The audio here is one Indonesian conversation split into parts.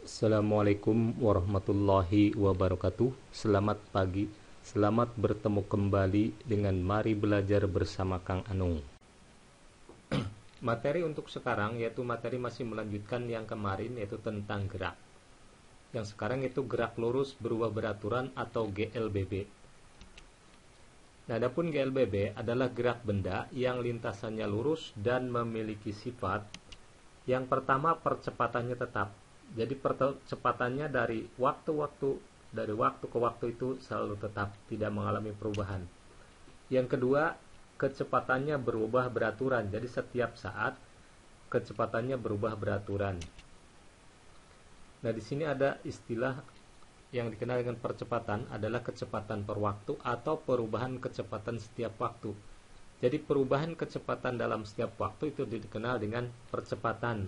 Assalamualaikum warahmatullahi wabarakatuh. Selamat pagi. Selamat bertemu kembali dengan Mari Belajar bersama Kang Anung. Materi untuk sekarang yaitu materi masih melanjutkan yang kemarin, yaitu tentang gerak. Yang sekarang itu gerak lurus berubah beraturan atau GLBB. Nah, adapun GLBB adalah gerak benda yang lintasannya lurus dan memiliki sifat. Yang pertama, percepatannya tetap. Jadi percepatannya dari waktu ke waktu itu selalu tetap, tidak mengalami perubahan. Yang kedua, kecepatannya berubah beraturan. Jadi setiap saat kecepatannya berubah beraturan. Nah, di sini ada istilah yang dikenal dengan percepatan adalah kecepatan per waktu atau perubahan kecepatan setiap waktu. Jadi perubahan kecepatan dalam setiap waktu itu dikenal dengan percepatan.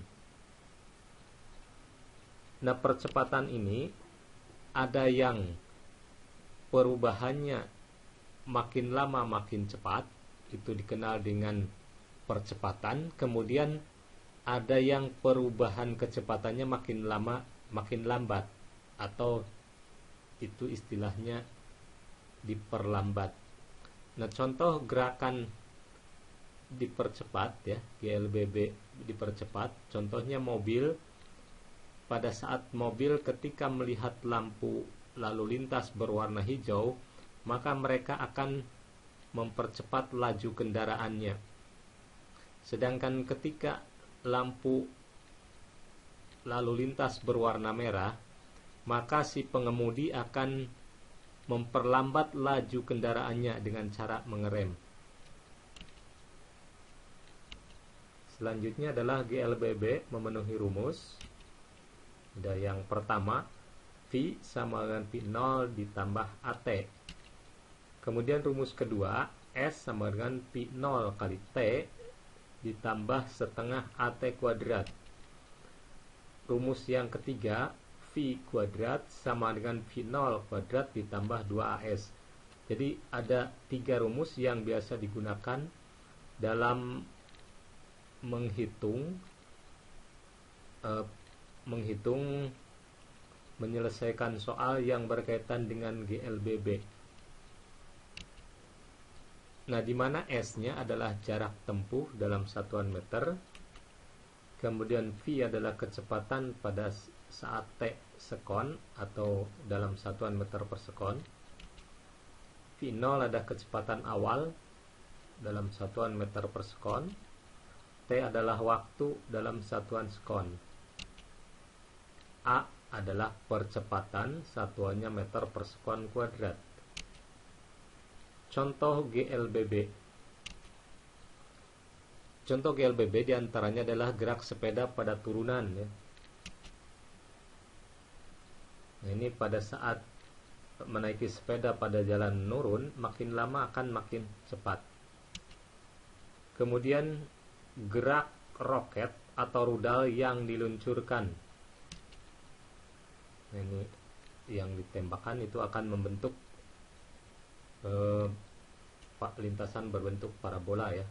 Nah, percepatan ini ada yang perubahannya makin lama makin cepat, itu dikenal dengan percepatan. Kemudian ada yang perubahan kecepatannya makin lama makin lambat, atau itu istilahnya diperlambat. Nah, contoh gerakan dipercepat ya, GLBB dipercepat, contohnya mobil. Pada saat mobil ketika melihat lampu lalu lintas berwarna hijau, maka mereka akan mempercepat laju kendaraannya. Sedangkan ketika lampu lalu lintas berwarna merah, maka si pengemudi akan memperlambat laju kendaraannya dengan cara mengerem. Selanjutnya adalah GLBB memenuhi rumus. Ada yang pertama, V sama dengan P0 ditambah AT. Kemudian rumus kedua, S sama dengan P0 kali T ditambah setengah AT kuadrat. Rumus yang ketiga, V kuadrat sama dengan V0 kuadrat ditambah 2AS. Jadi ada 3 rumus yang biasa digunakan dalam menghitung menyelesaikan soal yang berkaitan dengan GLBB. Nah, di mana S-nya adalah jarak tempuh dalam satuan meter. Kemudian V adalah kecepatan pada saat T sekon atau dalam satuan meter per sekon. V0 adalah kecepatan awal dalam satuan meter per sekon. T adalah waktu dalam satuan sekon. A adalah percepatan, satuannya meter per sekon kuadrat. Contoh GLBB. Contoh GLBB diantaranya adalah gerak sepeda pada turunan ya. Nah, ini pada saat menaiki sepeda pada jalan nurun, makin lama akan makin cepat. Kemudian gerak roket atau rudal yang diluncurkan. Nah, ini yang ditembakkan itu akan membentuk lintasan berbentuk parabola ya.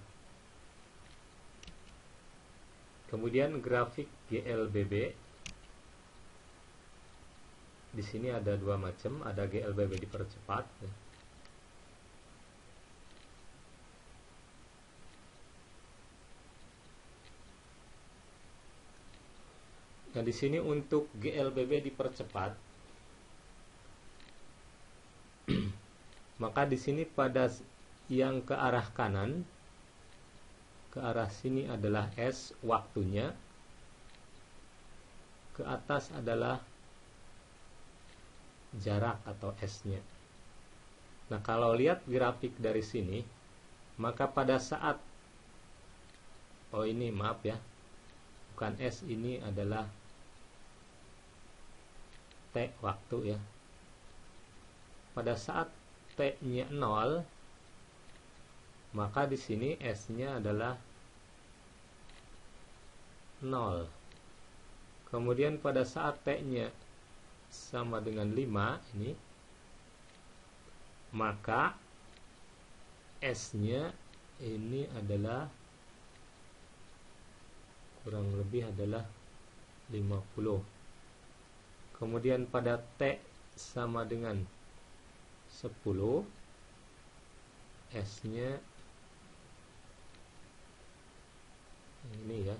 Kemudian grafik GLBB. Di sini ada 2 macam, ada GLBB dipercepat ya. Nah, di sini untuk GLBB dipercepat, maka di sini pada yang ke arah kanan, ke arah sini adalah S waktunya, ke atas adalah jarak atau S-nya. Nah, kalau lihat grafik dari sini, maka pada saat ini maaf ya, bukan S, ini adalah T waktu ya. Pada saat T-nya 0, maka di sini S-nya adalah 0. Kemudian pada saat T-nya sama dengan 5 ini, maka S-nya ini adalah kurang lebih adalah 50. Kemudian pada T sama dengan 10, S-nya ini ya,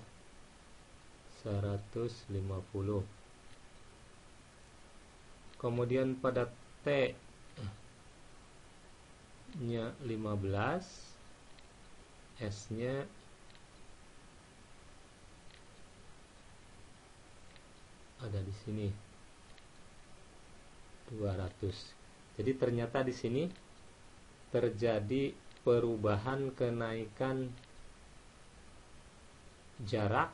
150. Kemudian pada T nya 15, S-nya ada di sini 200. Jadi ternyata di sini terjadi perubahan kenaikan jarak,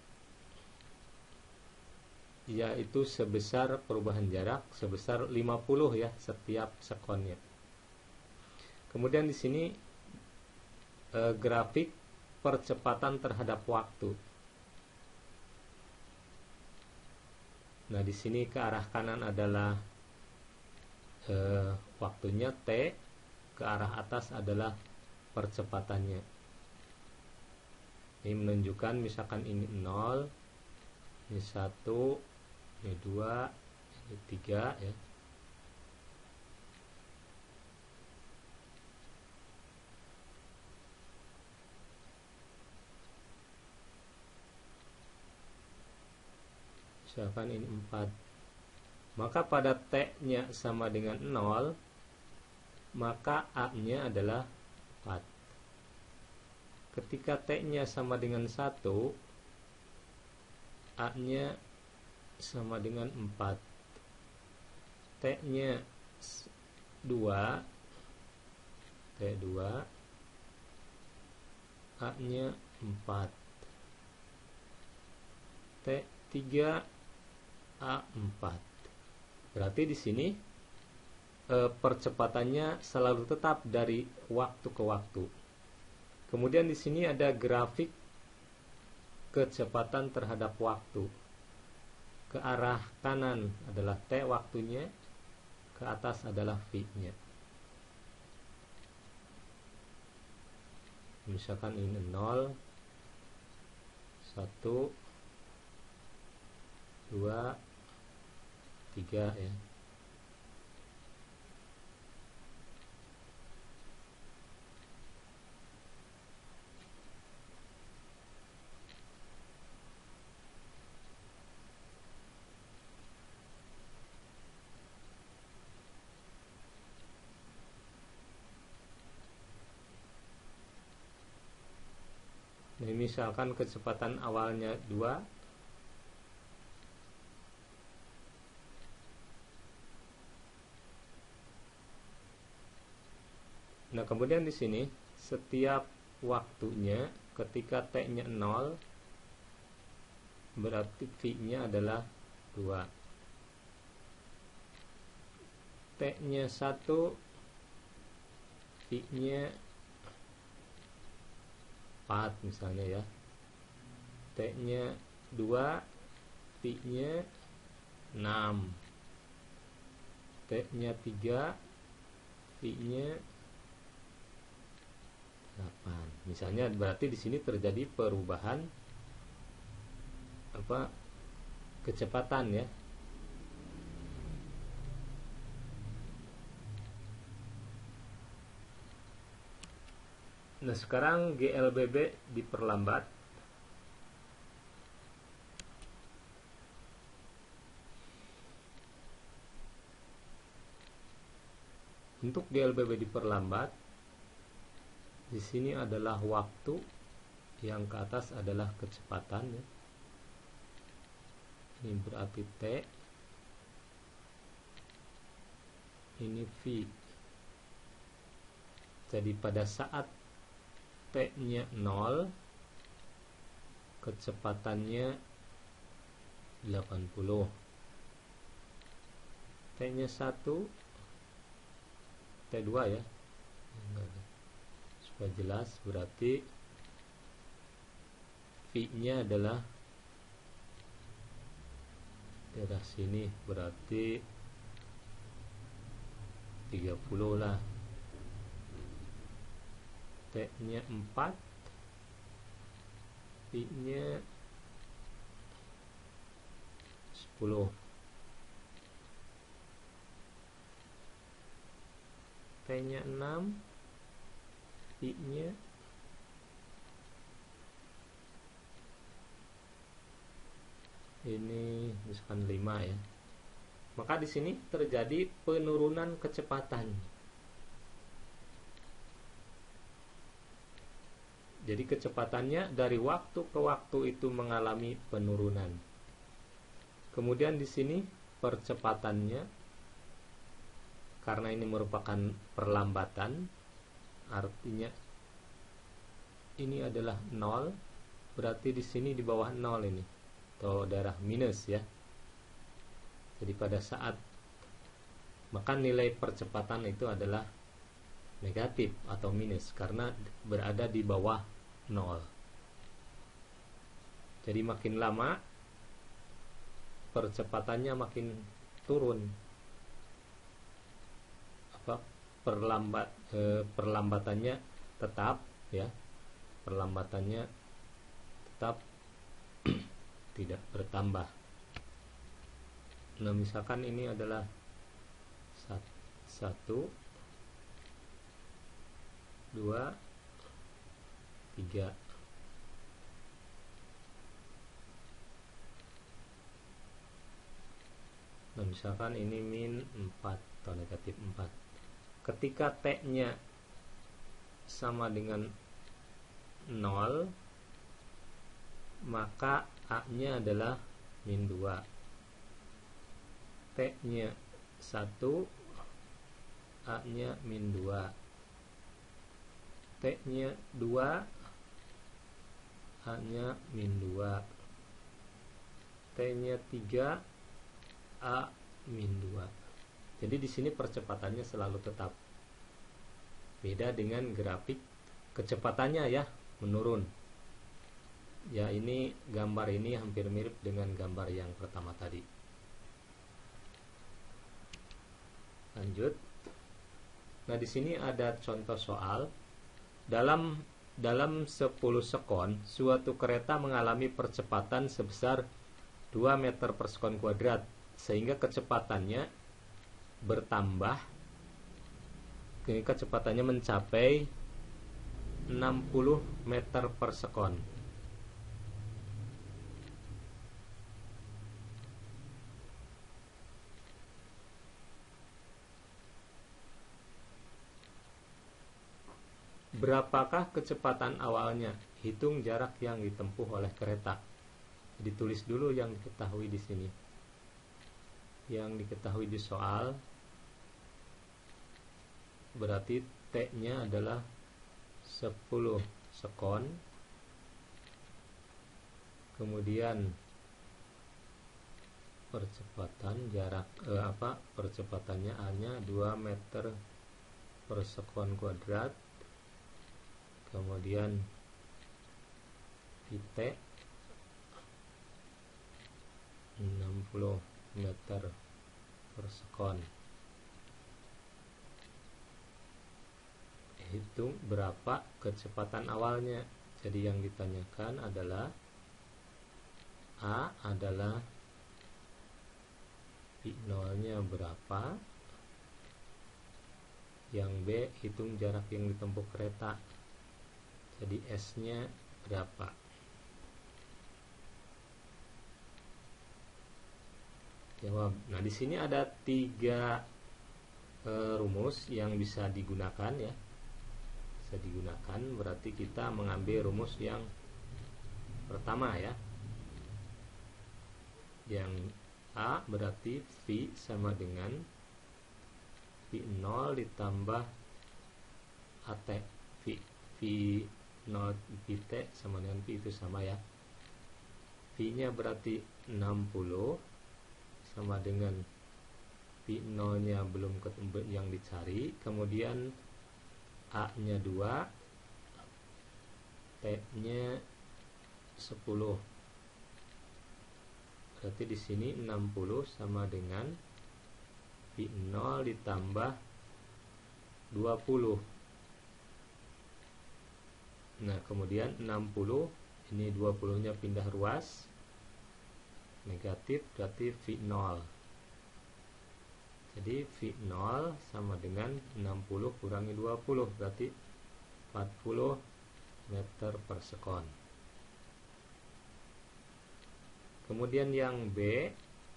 yaitu sebesar perubahan jarak sebesar 50 ya setiap sekonnya. Kemudian di sini grafik percepatan terhadap waktu. Nah, di sini ke arah kanan adalah waktunya T, ke arah atas adalah percepatannya. Ini menunjukkan misalkan ini 0, ini 1, ini 2, ini 3 ya. Misalkan ini 4. Maka pada T-nya sama dengan 0, maka A-nya adalah 4. Ketika T-nya sama dengan 1, A-nya sama dengan 4. T-nya 2, T2, A-nya 4. T3, A4. Berarti di sini percepatannya selalu tetap dari waktu ke waktu. Kemudian di sini ada grafik kecepatan terhadap waktu. Ke arah kanan adalah T waktunya, ke atas adalah V-nya. Misalkan ini 0, 1, 2, 3 ya. Nah, misalkan kecepatan awalnya 2, nah kemudian di sini setiap waktunya ketika T-nya 0 berarti V-nya adalah 2. T-nya 1, V-nya 4 misalnya ya. T-nya 2, V-nya 6. T-nya 3, V-nya 8. Misalnya berarti di sini terjadi perubahan kecepatan ya. Nah, sekarang GLBB diperlambat. Untuk GLBB diperlambat, di sini adalah waktu, yang ke atas adalah kecepatan ya. Ini berarti T, ini V. Jadi pada saat T-nya 0, kecepatannya 80. T-nya 1, T2 ya. Supaya jelas, berarti V-nya adalah daerah sini, berarti 30 lah. T-nya 4, V-nya 10. T-nya 6, I-nya ini misalkan 5 ya. Maka di sini terjadi penurunan kecepatan. Jadi kecepatannya dari waktu ke waktu itu mengalami penurunan. Kemudian di sini percepatannya, karena ini merupakan perlambatan, artinya ini adalah 0, berarti di sini di bawah 0 ini, atau daerah minus ya. Jadi pada saat, maka nilai percepatan itu adalah negatif atau minus karena berada di bawah 0. Jadi makin lama percepatannya makin turun. Perlambatannya tetap ya. Perlambatannya tetap tidak bertambah. Nah, misalkan ini adalah 1 2 3. Nah, misalkan ini min 4 atau negatif 4. Ketika T-nya sama dengan 0, maka A-nya adalah min 2. T-nya 1, A-nya min 2. T-nya 2, A-nya min 2. T-nya 3, A min 2. Jadi di sini percepatannya selalu tetap. Beda dengan grafik kecepatannya ya, menurun. Ya, ini gambar ini hampir mirip dengan gambar yang pertama tadi. Lanjut. Nah, di sini ada contoh soal. Dalam 10 sekon, suatu kereta mengalami percepatan sebesar 2 meter per sekon kuadrat, sehingga kecepatannya bertambah. Kecepatannya mencapai 60 meter per sekon. Berapakah kecepatan awalnya? Hitung jarak yang ditempuh oleh kereta. Ditulis dulu yang diketahui di sini. Yang diketahui di soal berarti T-nya adalah 10 sekon. Kemudian percepatan jarak percepatannya A-nya 2 meter per sekon kuadrat. Kemudian T 60 meter per sekon. Hitung berapa kecepatan awalnya. Jadi yang ditanyakan adalah A adalah V0 nya berapa, yang B hitung jarak yang ditempuh kereta. Jadi S nya berapa. Jawab. Nah, di sini ada 3 rumus yang bisa digunakan ya. Bisa digunakan, berarti kita mengambil rumus yang pertama ya. Yang A berarti V sama dengan V0 ditambah AT. V0 VT sama dengan V itu sama ya. V nya berarti 60 sama dengan V0 nya belum ketemu yang dicari. Kemudian A nya 2, T nya 10. Berarti di sini 60 sama dengan V0 ditambah 20. Nah, kemudian 60, ini 20 nya pindah ruas, negatif berarti V0. Jadi V0 sama dengan 60 kurangi 20, berarti 40 meter per sekon. Kemudian yang B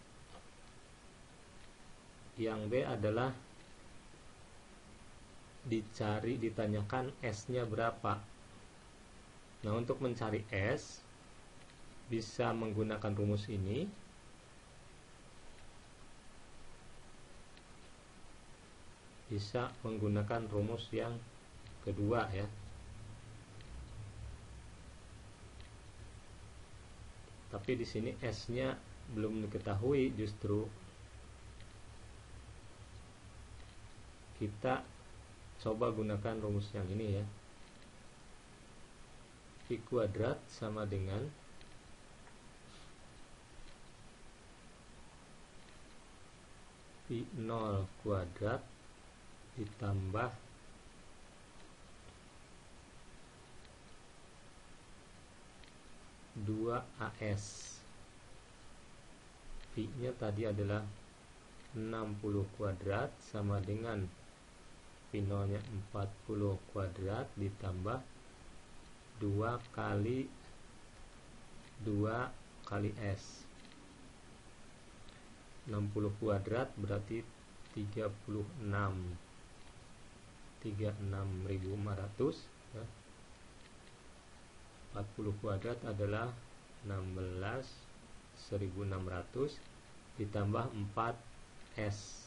adalah ditanyakan S-nya berapa. Nah, untuk mencari S bisa menggunakan rumus ini. Bisa menggunakan rumus yang kedua ya. Tapi di sini S-nya belum diketahui, justru kita coba gunakan rumus yang ini ya. V kuadrat sama dengan V0 kuadrat ditambah dua AS. V-nya tadi adalah 60 kuadrat sama dengan V0-nya 40 kuadrat ditambah 2 kali S. 60 kuadrat berarti 36.500 ya. 40 kuadrat adalah 16.600 ditambah 4S.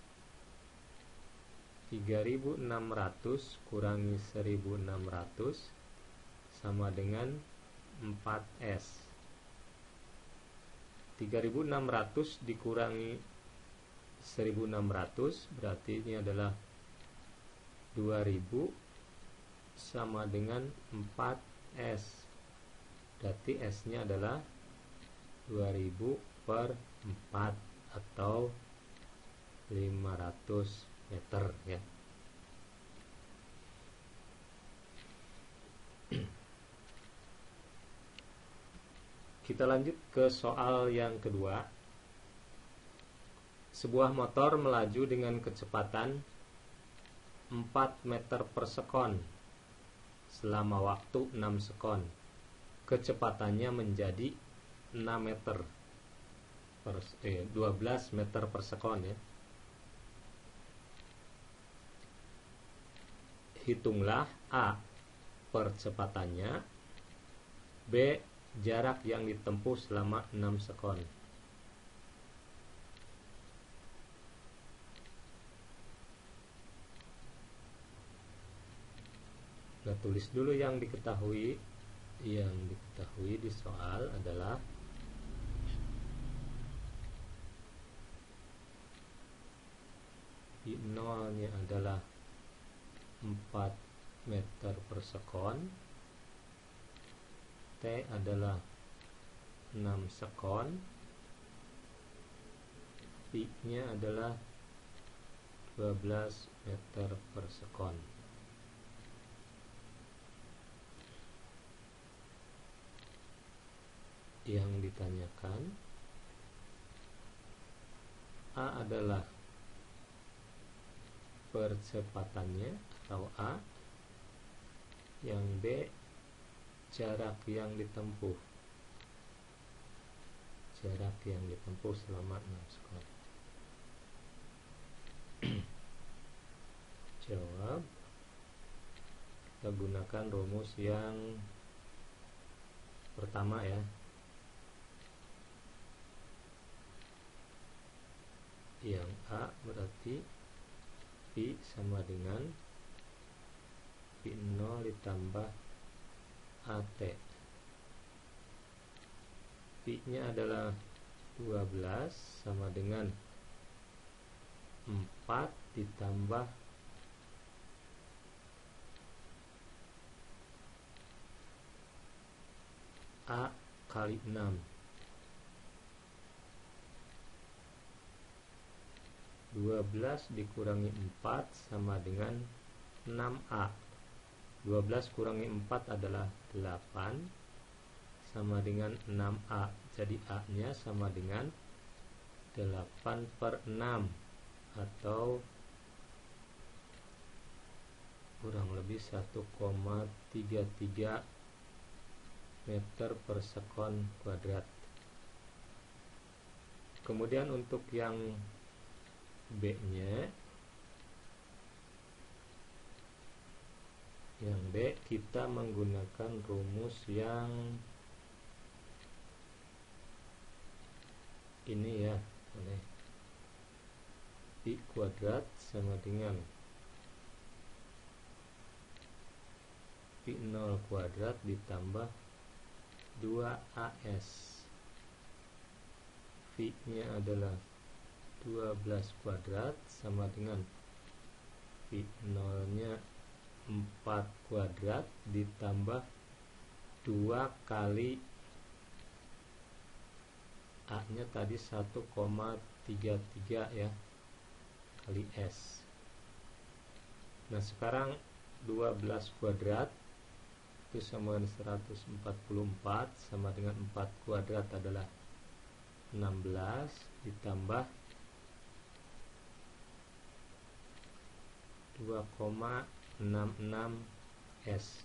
3.600 kurangi 1.600 sama dengan 4S. 3.600 dikurangi 1.600 berarti ini adalah 2.000 sama dengan 4S. Berarti S-nya adalah 2.000 per 4 atau 500 meter ya. Kita lanjut ke soal yang kedua. Sebuah motor melaju dengan kecepatan 4 meter per sekon selama waktu 6 sekon. Kecepatannya menjadi 6 meter per 12 meter per sekon ya. Hitunglah A percepatannya, B jarak yang ditempuh selama 6 sekon. Nah, tulis dulu yang diketahui. Yang diketahui di soal adalah I0-nya adalah 4 meter per sekon, T adalah 6 sekon, V-nya adalah 12 meter per sekon. Yang ditanyakan A adalah percepatannya atau A, yang B jarak yang ditempuh selama 6 sekon. Jawab, kita gunakan rumus yang pertama ya. Yang A berarti V sama dengan V0 ditambah AT. V-nya adalah 12 sama dengan 4 ditambah A kali 6. 12 dikurangi 4 sama dengan 6A. 12 kurangi 4 adalah 8 sama dengan 6A. Jadi A nya sama dengan 8 per 6 atau kurang lebih 1,33 meter per sekon kuadrat. Kemudian untuk yang B-nya, yang B kita menggunakan rumus yang ini ya, I kuadrat sama dengan I0 kuadrat ditambah 2AS. V-nya adalah 12 kuadrat sama dengan V0-nya 4 kuadrat ditambah 2 kali A-nya tadi 1,33 ya, kali S. Nah sekarang 12 kuadrat itu sama dengan 144 sama dengan 4 kuadrat adalah 16 ditambah 2,66 S.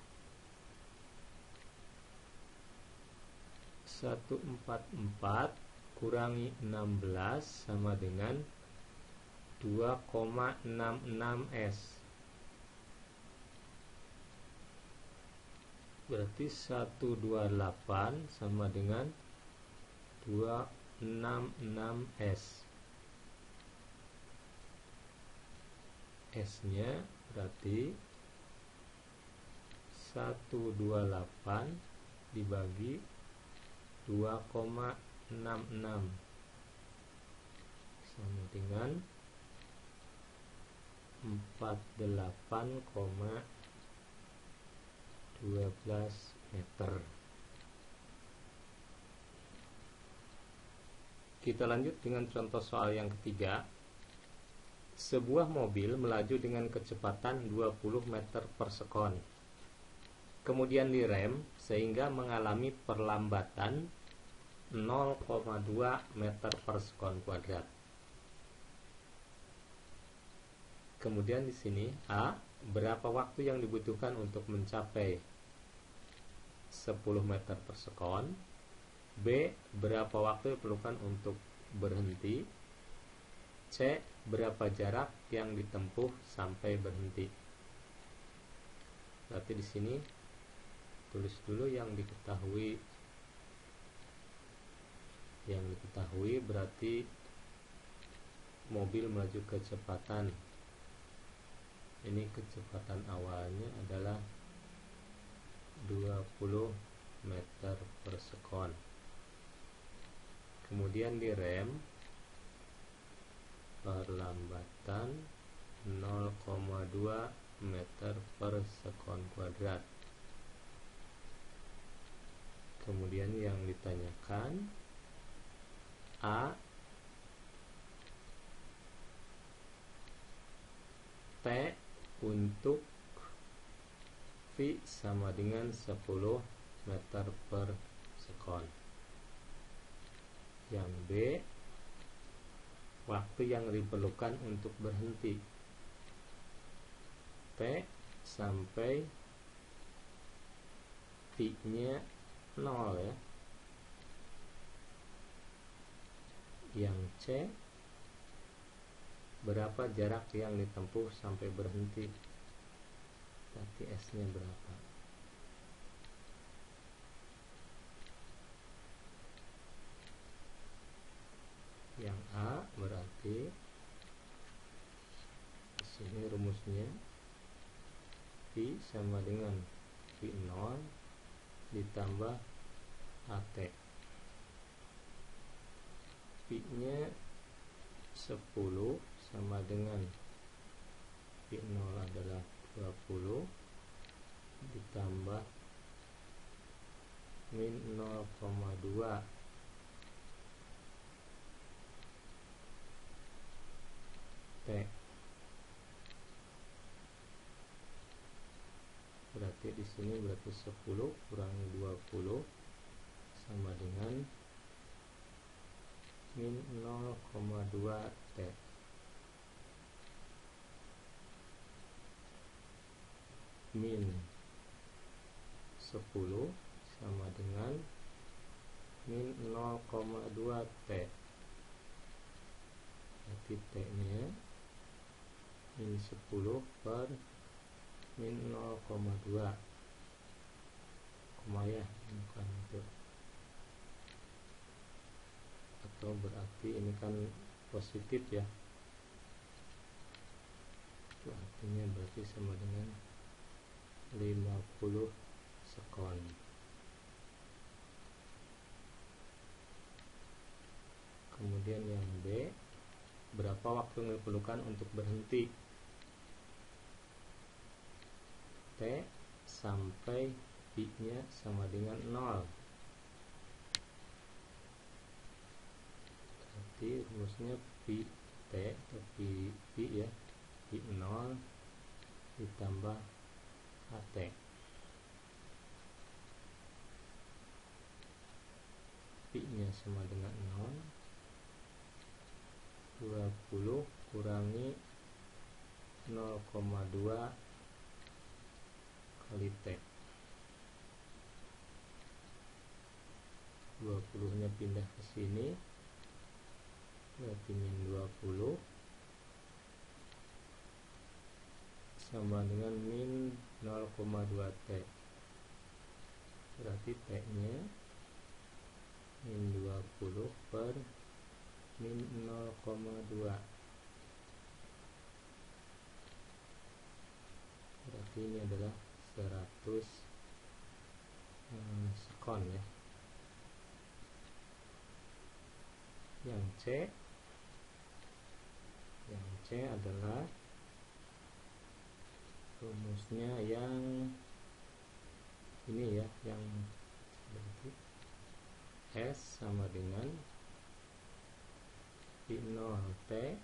144 kurangi 16 sama dengan 2,66 S. Berarti 128 sama dengan 266 S. S-nya berarti 128 dibagi 2,66 sama dengan 48,12 meter. Kita lanjut dengan contoh soal yang ketiga. Sebuah mobil melaju dengan kecepatan 20 meter per sekon. Kemudian direm sehingga mengalami perlambatan 0,2 meter per sekon kuadrat. Kemudian di sini A, berapa waktu yang dibutuhkan untuk mencapai 10 meter per sekon. B, berapa waktu yang diperlukan untuk berhenti. C, berapa jarak yang ditempuh sampai berhenti. Berarti di sini tulis dulu yang diketahui. Yang diketahui berarti mobil melaju kecepatan. Ini kecepatan awalnya adalah 20 meter per sekon. Kemudian direm perlambatan 0,2 meter per sekon kuadrat. Kemudian yang ditanyakan A, T untuk V sama dengan 10 meter per sekon. Yang B, waktu yang diperlukan untuk berhenti. T sampai V-nya 0 ya. Yang C, berapa jarak yang ditempuh sampai berhenti. Berarti S-nya berapa. Yang A berarti di sini rumusnya V sama dengan V0 ditambah AT. V-nya 10 sama dengan V0 adalah 20 ditambah min 0,2 T. Berarti di sini berarti 10 kurangi 20 sama dengan min 0,2 T. min 10 sama dengan min 0,2 T. Berarti T nya min 10 per min 0,2 koma ya, bukan itu. Atau berarti ini kan positif ya, itu artinya berarti sama dengan 50 sekon. Kemudian yang B, berapa waktu yang diperlukan untuk berhenti? T sampai pi nya sama dengan 0. Berarti rumusnya pi T atau pi ya, pi 0 ditambah HT. Pi nya sama dengan 0, 20 kurangi 0,2 kali T. 20 nya pindah ke sini, berarti min 20 sama dengan min 0,2 T. Berarti T nya min 20 per min 0,2. Berarti ini adalah 100 sekon ya. Yang C adalah rumusnya yang ini ya, yang berarti S sama dengan pi 0 T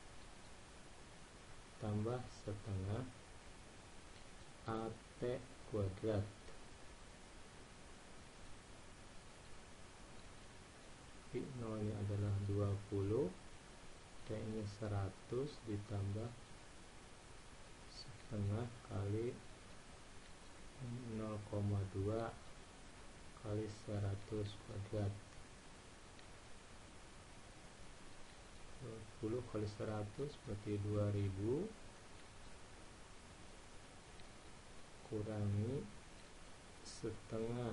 tambah setengah AT kuadrat. Pi 0 ini adalah 20, T nya 100 ditambah setengah kali 0,2 kali 100 kuadrat. 20 kali 100 berarti 2000 kurangi setengah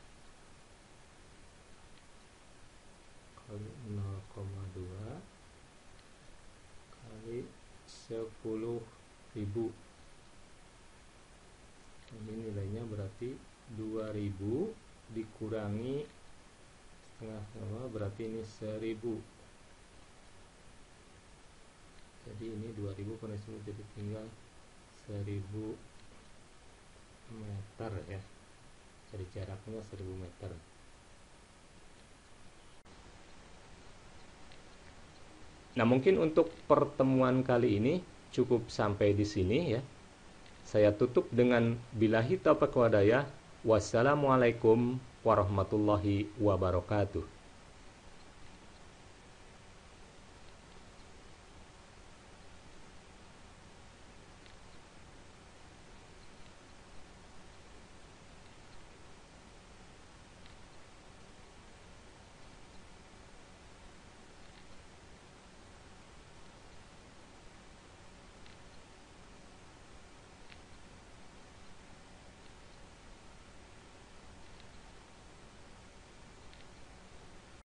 kali 0,2 kali 10.000. Ini nilainya berarti 2000 dikurangi setengah sama berarti ini 1000. Jadi ini 2000 karena sini jadi tinggal 1000 meter ya. Jadi jaraknya 1000 meter. Nah, mungkin untuk pertemuan kali ini cukup sampai di sini ya. Saya tutup dengan billahi taufiq wal hidayah. Wassalamualaikum warahmatullahi wabarakatuh.